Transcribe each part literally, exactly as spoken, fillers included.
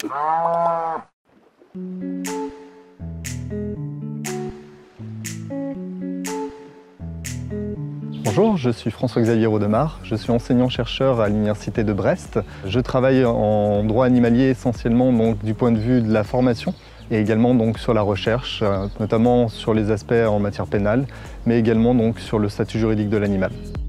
Bonjour, je suis François-Xavier Rodemar, je suis enseignant-chercheur à l'Université de Brest. Je travaille en droit animalier essentiellement donc, du point de vue de la formation et également donc, sur la recherche, notamment sur les aspects en matière pénale, mais également donc, sur le statut juridique de l'animal.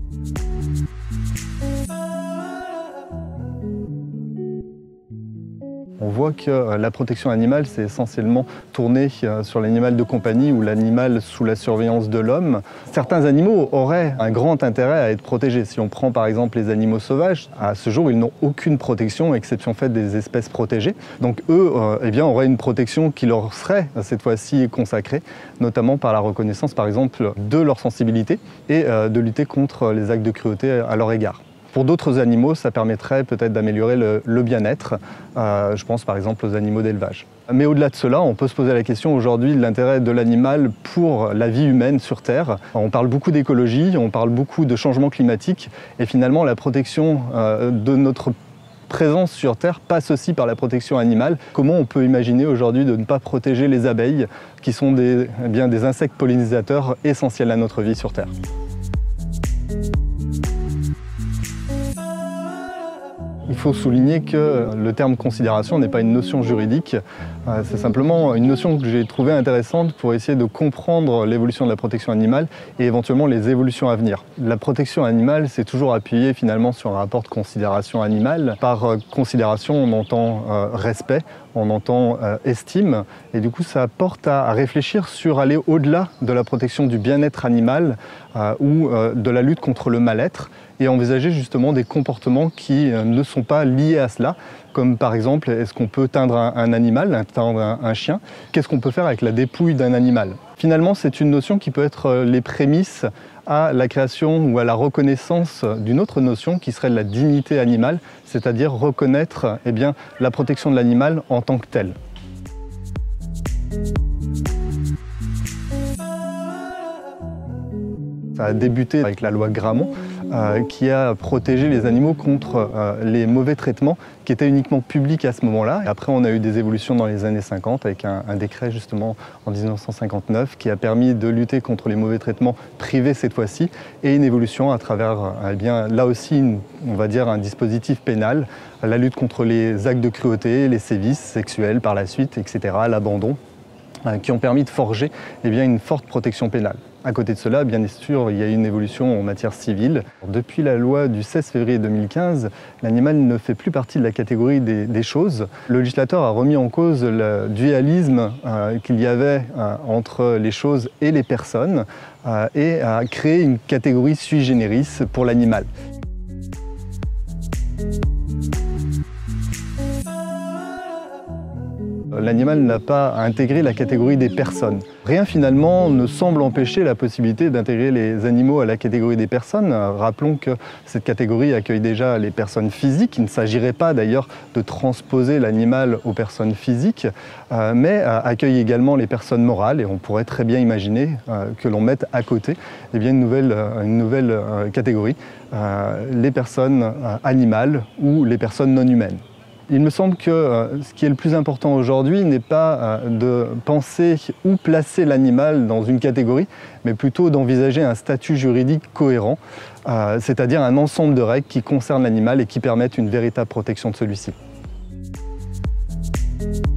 On voit que la protection animale, c'est essentiellement tourné sur l'animal de compagnie ou l'animal sous la surveillance de l'homme. Certains animaux auraient un grand intérêt à être protégés. Si on prend par exemple les animaux sauvages, à ce jour, ils n'ont aucune protection, exception faite des espèces protégées. Donc eux, euh, eh bien, auraient une protection qui leur serait cette fois-ci consacrée, notamment par la reconnaissance par exemple de leur sensibilité et euh, de lutter contre les actes de cruauté à leur égard. Pour d'autres animaux, ça permettrait peut-être d'améliorer le, le bien-être. Euh, je pense par exemple aux animaux d'élevage. Mais au-delà de cela, on peut se poser la question aujourd'hui de l'intérêt de l'animal pour la vie humaine sur Terre. On parle beaucoup d'écologie, on parle beaucoup de changement climatique et finalement la protection euh, de notre présence sur Terre passe aussi par la protection animale. Comment on peut imaginer aujourd'hui de ne pas protéger les abeilles qui sont des, eh bien, des insectes pollinisateurs essentiels à notre vie sur Terre? Il faut souligner que le terme considération n'est pas une notion juridique, c'est simplement une notion que j'ai trouvée intéressante pour essayer de comprendre l'évolution de la protection animale et éventuellement les évolutions à venir. La protection animale, c'est toujours appuyé finalement sur un rapport de considération animale. Par considération, on entend euh, respect, on entend euh, estime, et du coup ça porte à, à réfléchir sur aller au-delà de la protection du bien-être animal euh, ou euh, de la lutte contre le mal-être, et envisager justement des comportements qui euh, ne sont pas liés à cela, comme par exemple, est-ce qu'on peut teindre un, un animal, teindre un, un chien? Qu'est-ce qu'on peut faire avec la dépouille d'un animal? Finalement, c'est une notion qui peut être euh, les prémices à la création ou à la reconnaissance d'une autre notion qui serait la dignité animale, c'est-à-dire reconnaître eh bien, la protection de l'animal en tant que telle. Ça a débuté avec la loi Grammont euh, qui a protégé les animaux contre euh, les mauvais traitements qui étaient uniquement publics à ce moment-là. Après, on a eu des évolutions dans les années cinquante avec un, un décret justement en mille neuf cent cinquante-neuf qui a permis de lutter contre les mauvais traitements privés cette fois-ci et une évolution à travers eh bien, là aussi une, on va dire un dispositif pénal, la lutte contre les actes de cruauté, les sévices sexuels par la suite, et cetera, l'abandon, euh, qui ont permis de forger eh bien, une forte protection pénale. À côté de cela, bien sûr, il y a eu une évolution en matière civile. Depuis la loi du seize février deux mille quinze, l'animal ne fait plus partie de la catégorie des, des choses. Le législateur a remis en cause le dualisme euh, qu'il y avait euh, entre les choses et les personnes euh, et a créé une catégorie sui generis pour l'animal. L'animal n'a pas à intégrer la catégorie des personnes. Rien finalement ne semble empêcher la possibilité d'intégrer les animaux à la catégorie des personnes. Rappelons que cette catégorie accueille déjà les personnes physiques. Il ne s'agirait pas d'ailleurs de transposer l'animal aux personnes physiques, euh, mais euh, accueille également les personnes morales et on pourrait très bien imaginer euh, que l'on mette à côté eh bien, une nouvelle, euh, une nouvelle euh, catégorie, euh, les personnes euh, animales ou les personnes non humaines. Il me semble que euh, ce qui est le plus important aujourd'hui n'est pas euh, de penser où placer l'animal dans une catégorie, mais plutôt d'envisager un statut juridique cohérent, euh, c'est-à-dire un ensemble de règles qui concernent l'animal et qui permettent une véritable protection de celui-ci.